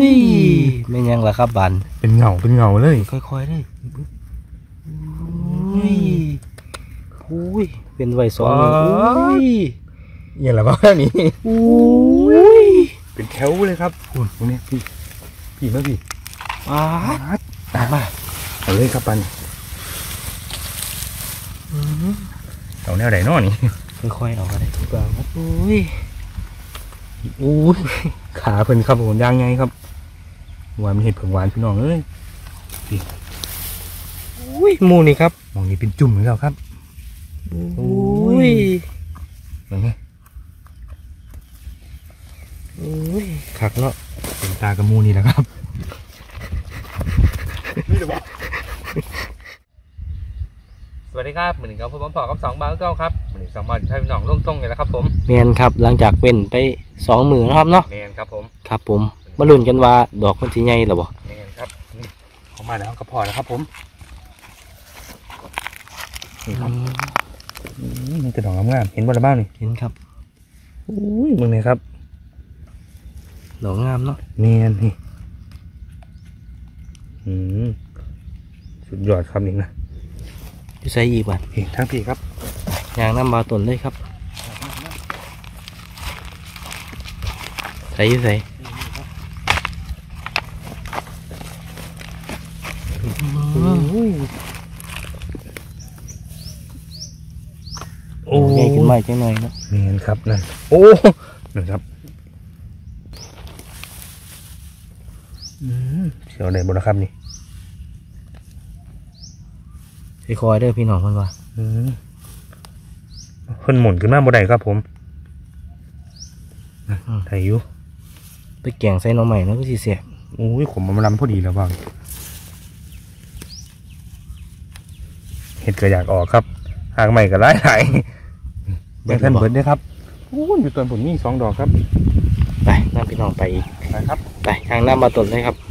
ยไม่ยังล่ะครับบันเป็นเงาเลยค่อยๆเลยอุ้ยอุ้ยเป็นไวสองอุ้ยอย่างไรบ้างนี่อุ้ยเป็นแถวเลยครับคุณตรงนี้พี่มาพี่ตามมาเอาเลยครับปันเอาแนวไหนน้อนี่ค่อยๆเอาอะไรทุกอย่างครับอุ้ยขาเพิ่นครับผมย่างไงครับหวานเห็ดผงหวานพี่น้องเอ้ยอุ้ยมูนี่ครับมองนี่เป็นจุ่มแล้วครับอุ้ยเห็นไหมอุ้ยขักเนาะเป็นตากระมูนี่แหละครับสวัสดีครับเหมือนกับผมกับ2 บาทเก้าครับเหมือน2 บาทใช้พี่น้องลงตรงเลยแล้วครับผมเมียนครับหลังจากเป็นไป2 มื้อนะครับเนาะเมียนครับผมมาลุ้นกันว่าดอกมันจะใหญ่หรือเปล่าเมียนครับเข้ามาแล้วก็พอแล้วครับผมนี่ครับนี่กระดองงามเห็นบ่ละบ้างนี่เห็นครับอุ้ยมึงเนี่ยครับดอกงามเนาะเมียนนี่สุดยอดครับนี่นะจะใส่อีกบ้างทั้งพี่ครับยางน้ำมาต้นเลยครับใส่โอ้ใหญ่ขึ้นมาจังหน่อยเนาะเมียนครับนั่นโอ้นั่นครับเสียวไหนบุญครับนี่คอยเด้อพี่น้องคนว่าคนหมุนขึ้นมาบ่ได้ครับผมไทยอยู่ไปแกงใส่หน่อใหม่แล้วก็สิเสียโอ้ยผมมันลำพอดีแล้วบ้างเห็ดก็อยากออกครับหางใหม่ก็ไล่ไหลเบิร์ดเบิร์ดด้วยครับโอ้ยอยู่ต้นผลนี่2 ดอกครับไปน้ำพี่น้องไปอีกไปครับไปทางน้ำมาต้นเลยครับ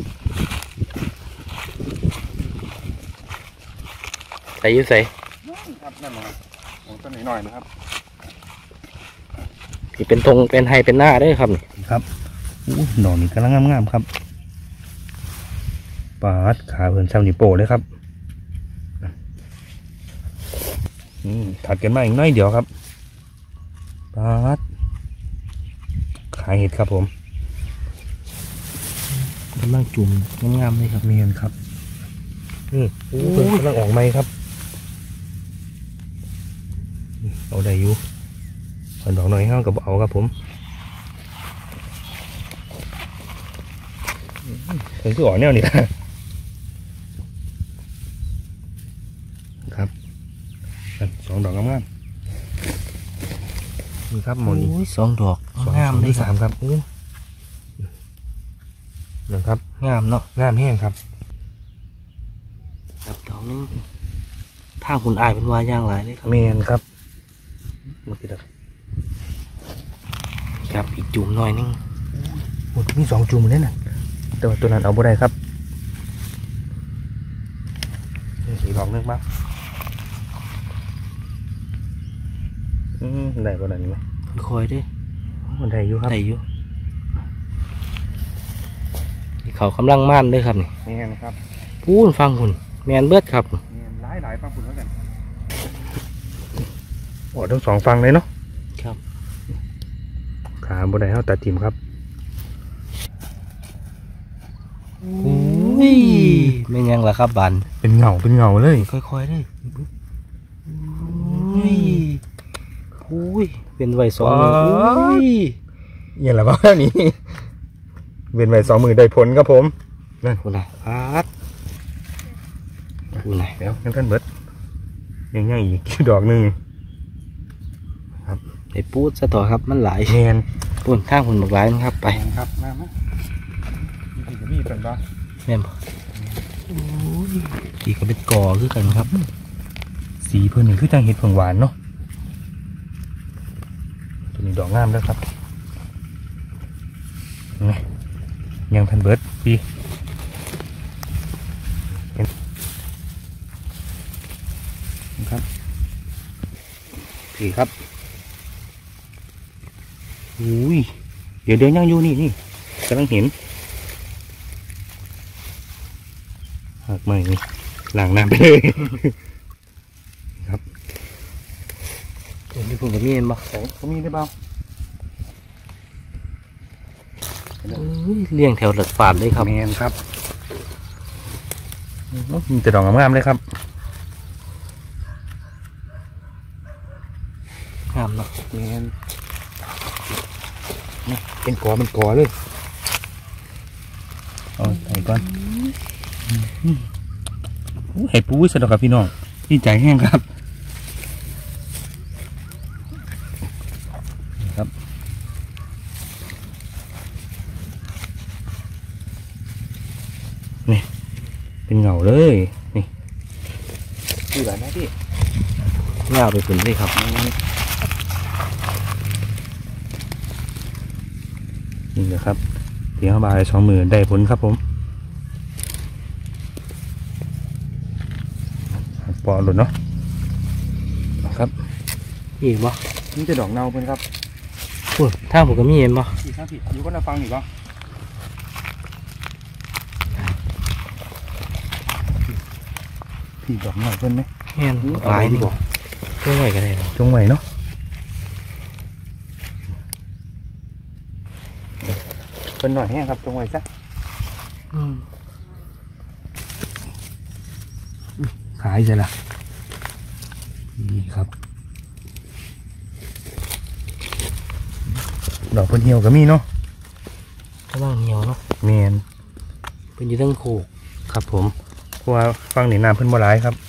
ใส่ยุ่ใส่ครับนั่นนะครับผมต้นหน่อยนะครับที่เป็นธงเป็นไฮเป็นหน้าได้ครับครับดอกนี้กำลังงามๆครับปาดขาเพิ่นซ้ำนี่โปเลยครับถัดกันมาอีกน้อยเดียวครับปาดขายเห็ดครับผมกำลังจุ่มงามๆเลยครับเมียนครับโอ้กำลังออกไหมครับเอาได้อยู่ดอกน้อยห้างกับเอาครับผมถึงคืออ่อนแนวนี่ครับ2 ดอกงามนี่ครับหมดอีก 2 ดอกงามเลย 3ครับนึ่งครับงามเนาะงามแห้งครับดอกนึงถ้าคุณอายเป็นวายย่างหลายเลยครับเมนครับมาติดครับอีกจุ่มหน่อยนึงหมดมี2 จุ่มเลยนะแต่ว่าตัวนั้นเอาบ่ได้ครับอีกดอกนึงบ้างได้บ่ได้ไหมคอยด้วยมันได้อยู่ครับได้อยู่เขากำลังม่านด้วยครับนี่ครับพูนฟังคุณแมนเบิดครับหลายฟังคุณแล้วกันโอ้ทั้ง2 ฟังเลยเนาะครับขาบนไดเท้าตัดทิมครับอุ้ยไม่ยังล่ะครับบันเป็นเงาเลยค่อยๆเลยอุ้ยเป็นไว2 มืออุ้ยอย่างไรบ้างนี่เป็นไว2 มือได้ผลครับผมนั่นคุณนายคุณนายแล้วงั้นท่านเบิร์ดยังไงอีกดอกนึงครับไอ้ปูดซะต่อครับมันหลายแมนปูนข้างหุ่นหมกหลายนะครับไปครับมามีเป็นปะแม่นอีกก็เป็นกอคือกันครับสีเพิ่นนี่คือจังเห็ดผงหวานเนาะตัวนี้ดอกงามแล้วครับยังทันเบิร์ดปีครับพี่ครับอุ้ยเดี๋ยวยังอยู่นี่กำลังเห็นหากไม่นี่ล้างน้ำไปเลย ครับเดี๋ยวนี้ผมกับมีเอ็นบ่ใส่เขามีได้เปล่าเลี้ยงแถวหลัดฝาดเลยครับแมนครับมีแต่ดอกงามๆเลยครับงามเนาะแมนนี่เป็นกอมันกอเลยเอาใส่ก่อนเห็ดปูสะดอกครับพี่น้องดีใจแห้งครับครับนี่เป็นเงาเลยนี่ดูหลายนะพี่งามไปผลเลยครับนี่นะครับเดี๋ยวบาย2 มือได้ผลครับผมปอหลุดเนาะครับอีกบ่นี่จะดอกเนาเพิ่นครับพูดถ้าผมกับมีเอ็นบ่อีกครับพี่อยู่ก็น่าฟังอีกเหรอพี่ดอกเนาเพิ่นไหมแม่นหลายนี่บ่ช่วยไว้กันเลยเนาะจงไหวเนาะเพิ่นหน่อยแห้งครับจงไหวซะขายใช่ละนี่ครับดอกเพิ่นเหี่ยวก็มีเนาะกำลังเหนียวเนาะแมนเป็นอยู่ทั้งโคกครับผมเพราะว่าฟังนี่น้ำเพิ่นบ่หลายครับ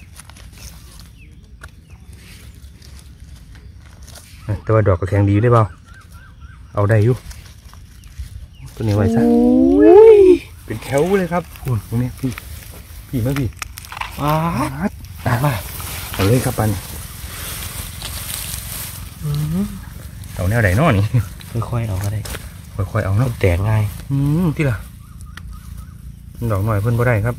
แต่ว่าดอกก็แข็งดีได้เปล่าเอาได้อยู่ตัวนี้ไว้ซะเป็นแถวเลยครับคุณตรงนี้พี่มาพี่ว้าดตามมาเอาเลยครับปันเอาแนวไหนน้อนี่ค่อยๆเอาก็ได้ค่อยๆเอาเนาะแตกง่ายที่ล่ะดอกหน่อยเพิ่นบ่ได้ครับ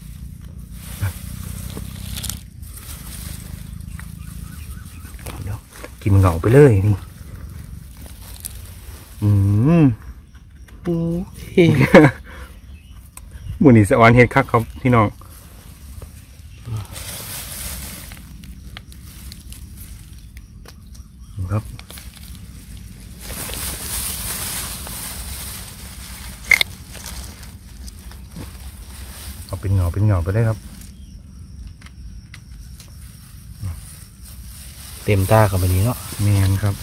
เดี๋ยวกินเหงาไปเลยนี่โอ้ยหมูนี่สะออนเฮ็ดคักครับพี่น้องครับเอาเป็นเหงาไปได้ครับเต็มตากับแบบนี้เนาะแมนครับ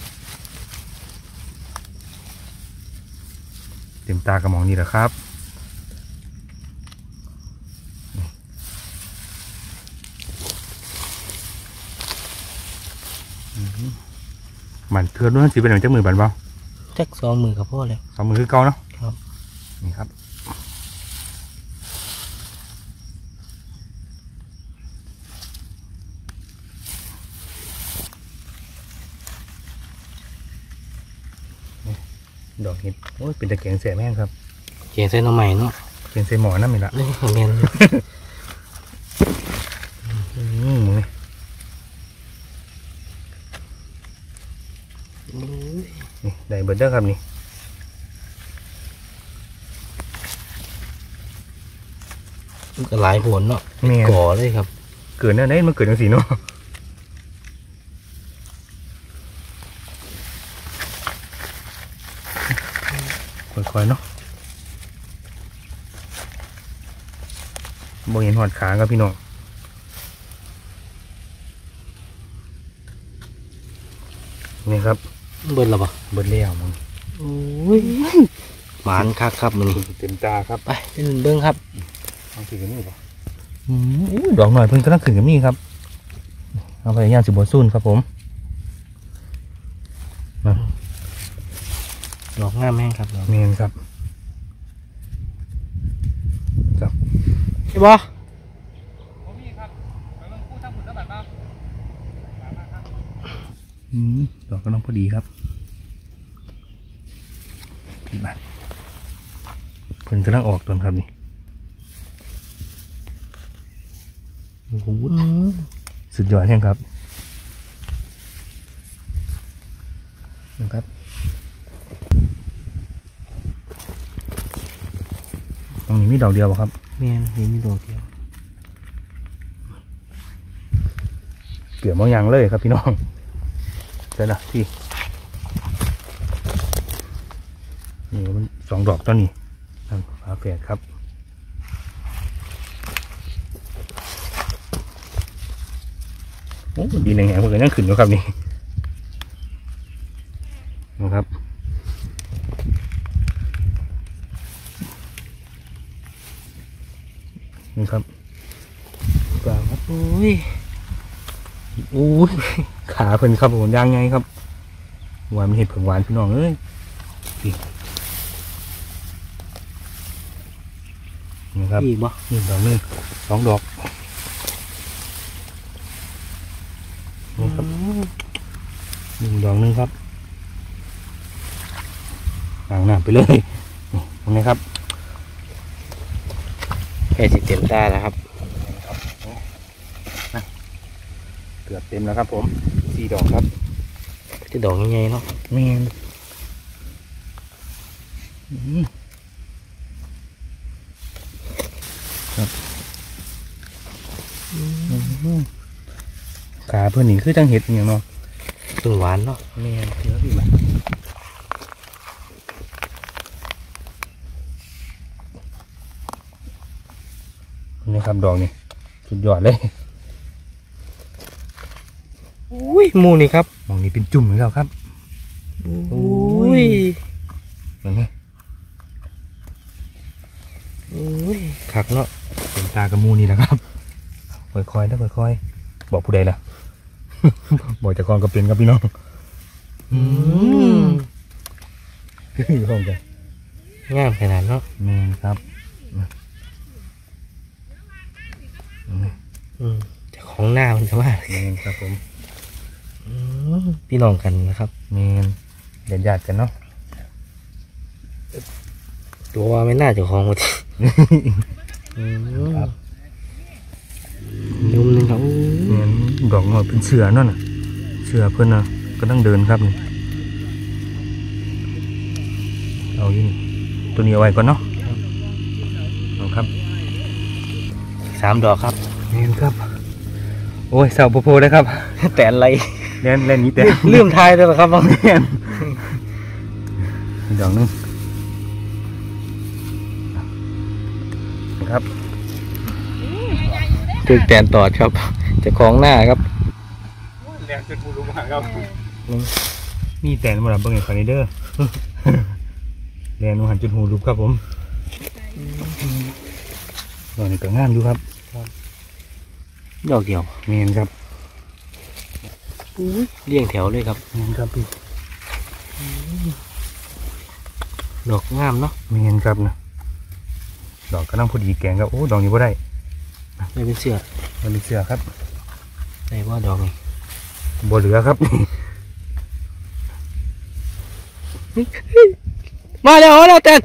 เต็มตากระหมองนี่แหละครับมันเทือนด้วยสิเป็นหนังเจ้ามือบันเปล่าจัก2 มือกับพ่อเลย 2 มือคือเก่าเนาะครับนี่ครับดอกเห็ดโอ้ยเป็นตะเกียงแสบแม่งครับเขียนเส้นเอาใหม่เนาะเกียงใส่หมอนั่นมีละนี่แมนมึงนี่ได้เบิร์ดเด้อครับนี่มันก็หลายผลเนาะแม่นก่อเลยครับเกิดเนี่ยมันเกิดจังสีเนาะค่อยๆเนาะบ่เห็นหอดขาครับพี่น้องนี่ครับเบิดและบ่เบิดเลี้ยวมึงโอ้ยหมานคักครับมันนี่เต็มตาครับไปเป็นเบิ้งครับเอาขึ้นกับนี่ป่ะดอกหน่อยเพิ่นกำลังขึ้นกับนี่ครับเอาไปย่างสิบซุ่นครับผมมาดอกงามแห้งครับดอกเมนครับจับใช่บ่ดอกกำลังพอดีครับมาเพิ่นกำลังออกต้นครับนี่โอ้โหสุดยอดแห้งครับนะครับตรงนี้มีดอกเดียวป่ะครับแม่นเห็นมีดอกเดียวเกลือบางอย่างเลยครับพี่น้องเดี๋ยวนะพี่นี่มัน2 ดอกตอนนี้นั่นฝาแฝดครับโอ้ดีแรงๆเพื่อนยังขึ้นอยู่ครับนี่นะครับนี่ครับปลาครับโอ้ยอู้ยขาเพิ่นครับผมย่างไงครับหวานมีเห็ดผงหวานพี่น้องเอ้ยนี่ครับพี่บ่นี่ดอกนึง2 ดอกนี่ครับ1 ดอกนึงครับล้างน้ำไปเลยนี่ตรงนี้ครับแค่สิเต็มตาแล้วครับเกือบเต็มแล้วครับผม4 ดอกครับจะดอกยังไงเนาะแม่นครับขาเพื่อนนี่คือจังเห็ดอย่างเนาะต้นหวานเนาะแม่นเยอะพี่มานี่ครับดอกนี่สุดยอดเลยอุ้ยหมูนี่ครับมองนี่เป็นจุ่มเหมือนกันครับอุ้ยเห็นไหมอุ้ยคักเนาะเป็นตากระมูนี่นะครับค่อยๆนะค่อยๆบอกผู้ใดล่ะ บอกเจะกองก็เป็นครับพี่น้องอยู่ห้องกันงามขนาดเนาะแม่นครับแต่ของหน้ามันจะว่าแม่นครับผมพี่น้องกันนะครับแม่นญาติกันเนาะตัวว่าไม่น่าจะของหมดครับนุ่มนึงครับแม่นดอกงอกเป็นเสือนั่นน่ะเสือเพื่อนนะก็ต้องเดินครับนี่เอาอยู่นี่ตัวนี้เอาไว้ก่อนเนาะเอาครับ 3 ดอกครับแม่นครับ โอ้ยเสาโพโพได้ครับแต่อะไรเล่นนี้แต่ลืมทายด้วยเหรอครับน้องแม่นอีกดอกหนึงครับตึกแตนตอดครับเจะของหน้าครับแรงจนหูรู้มาครับมีแต่มาดับเบิ้งไอ้คอนเดอร์แรงนูหันจนหูรูปครับผมดอกนี้ก็งามดูครับดอกเดียวเมนครับเรียงแถวเลยครับเมนครับพี่ดอกงามเนาะเมนครับนะดอกก็นั่งพอดีแกงครับโอ้ดอกนี้ก็ได้ไม่เป็นเสื้อมันเป็นเสือครับได้ว่าดอกนี่บัวเหลือครับมาแล้วแตน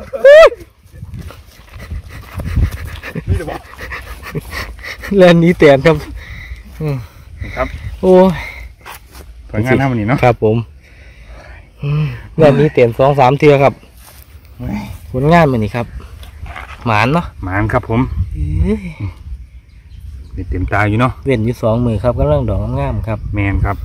นี่เดี๋ยวบอกเล่นนี้แตนครับครับโอ้ยผลงานทำวันนี้เนาะครับผมเล่นนี้แตน2-3 เทื่อครับผลงานมันนี่ครับหมานเนาะหมานครับผมเต็มตาอยู่เนาะเว้นอยู่2 มือครับกำลังดอกงามครับแมนครับ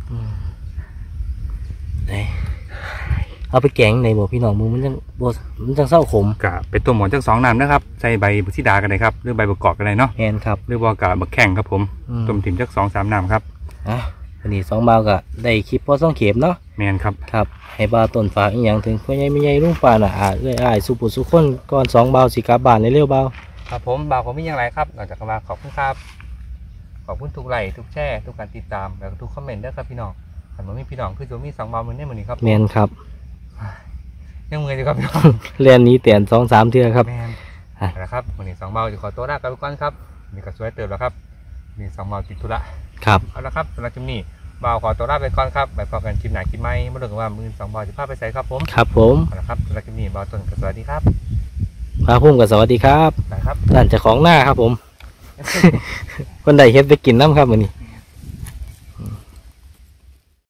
ไหนเอาไปแกงในบ่พี่น้องมือมันจังเศร้าขมกะเป็นตัวหมอนจัง2 น้ำนะครับใส่ใบบุษิดากันเลยครับหรือใบประกอบกันเลยเนาะแอนครับหรือว่ากะบักแข้งครับผมต้มถิ่มจัก2-3 น้ำครับวันนี้2 บาวก็ได้คลิปพอ2 เข็มเนาะแมนครับครับให้บ่าวต้นฝากอีหยังถึงพ่อใหญ่แม่ใหญ่ลุงป้าน่ะอ้ายสุปุสุคนก่อน2 บาวสิกลับบ้านเร็วๆบ่าวครับผมบ่าวผมมีอย่างไรครับหลังจากมาขอบคุณครับขอบคุณทุกไลค์ทุกแชร์ทุกการติดตามแล้วก็ทุกคอมเมนต์ด้วยครับพี่น้องถ้ามันมีพี่น้องคือจะมี2 บาวมือในมือนี้ครับแม่นครับยังมืออยู่ครับพี่น้องเรียนนี้แตน2-3 เทื่อครับแมนนะครับวันนี้2 บาวจะขอตัวลากันไปก่อนครับนี่ก็สวยเติมแล้วครับนี่2 บาวติดธุระครับเอาละครับสำหรับคลิปนี้บ่าวขอตัวลาไปก่อนครับไปพบกันคลิปไหนคลิปใหม่มาดูกันว่ามือ2 บาวจะพาไปใส่ครับผมครับผมเอาละครับสำหรับคลิปนี้บ่าวต้นก็สวัสดีครับพาพุ่มกับสวัสดีครับนะครับด้านเจ้าของหน้าครับผม คนใดเฮ็ดไปกินน้ำครับมื้อนี้